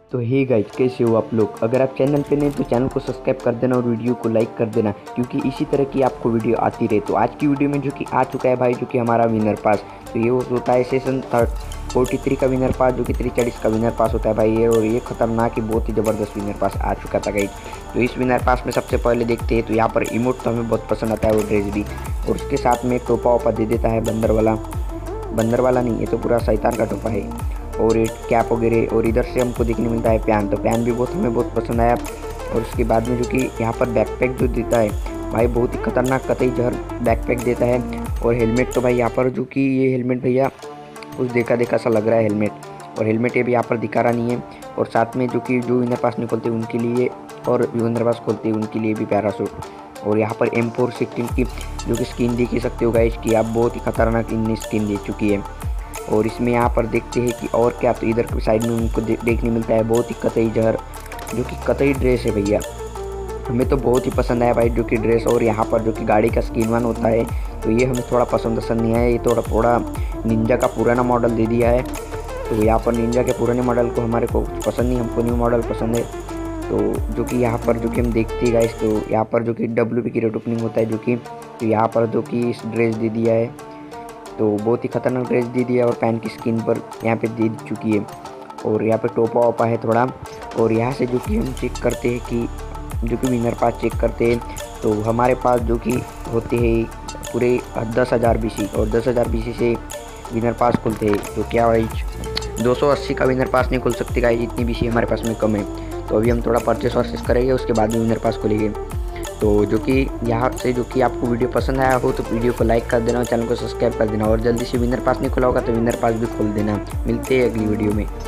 तो hey guys, कैसे हो आप लोग। अगर आप चैनल पे नहीं तो चैनल को सब्सक्राइब कर देना और वीडियो को लाइक कर देना, क्योंकि इसी तरह की आपको वीडियो आती रहे। तो आज की वीडियो में जो कि आ चुका है भाई, जो कि हमारा विनर पास, तो ये होता है सेशन 43 का विनर पास, जो कि 340 का विनर पास होता है भाई ये। और ये खतरनाक ही बहुत ही ज़बरदस्त विनर पास आ चुका था गाइस। तो इस विनर पास में सबसे पहले देखते हैं, तो यहाँ पर इमोट तो हमें बहुत पसंद आता है, वो ड्रेस भी। और उसके साथ में टोपा वोपा दे देता है, बंदर वाला नहीं, ये तो पूरा शैतान का टोपा है। और एक कैप वगैरह, और इधर से हमको देखने मिलता है पैन, तो पैन भी हमें बहुत पसंद आया। और उसके बाद में जो कि यहाँ पर बैकपैक जो देता है भाई, बहुत ही खतरनाक कतई जहर बैकपैक देता है। और हेलमेट तो भाई यहाँ पर जो कि ये हेलमेट भैया कुछ देखा सा लग रहा है हेलमेट, और हेलमेट ये भी यहाँ पर दिखा रहा नहीं है। और साथ में जो कि जो विनर पास निकलते हैं उनके लिए, और विनर पास खोलते हैं उनके लिए भी पैराशूट। और यहाँ पर M416 की जो कि स्किन देख ही सकते हो गाइस, कि आप बहुत ही खतरनाक इनने स्किन दे चुकी है। और इसमें यहाँ पर देखते हैं कि और क्या, तो इधर की साइड में उनको देखने मिलता है बहुत ही कतई जहर, जो कि कतई ड्रेस है भैया। हमें तो बहुत ही पसंद आया भाई जो कि ड्रेस। और यहाँ पर जो कि गाड़ी का स्किन वन होता है, तो ये हमें थोड़ा पसंद नहीं आया। ये थोड़ा निंजा का पुराना मॉडल दे दिया है। तो यहाँ पर निंजा के पुराने मॉडल को हमारे को कुछ पसंद नहीं, हमको न्यू मॉडल पसंद है। तो जो कि यहाँ पर जो कि हम देखते हैं गाइस, तो यहाँ पर जो कि WP की रेट ओपनिंग होता है, जो कि तो यहाँ पर जो कि इस ड्रेस दे दिया है, तो बहुत ही खतरनाक ड्रेस दे दिया। और पैन की स्किन पर यहाँ पे दे चुकी है। और यहाँ पे टोपा वोपा है थोड़ा। और यहाँ से जो कि हम चेक करते हैं कि जो कि विनर पास चेक करते हैं, तो हमारे पास जो कि होते हैं पूरे 10,000 BC, और 10,000 BC से विनर पास खुलते हैं। तो क्या भाई 280 का विनर पास नहीं खुल सकते का, इतनी BC हमारे पास में कम है। तो अभी हम थोड़ा परचेस वर्चेस करेंगे, उसके बाद में विनर पास खुलेंगे। तो जो कि यहाँ से जो कि आपको वीडियो पसंद आया हो तो वीडियो को लाइक कर देना और चैनल को सब्सक्राइब कर देना। और जल्दी से विनर पास नहीं खुला होगा तो विनर पास भी खोल देना। मिलते हैं अगली वीडियो में।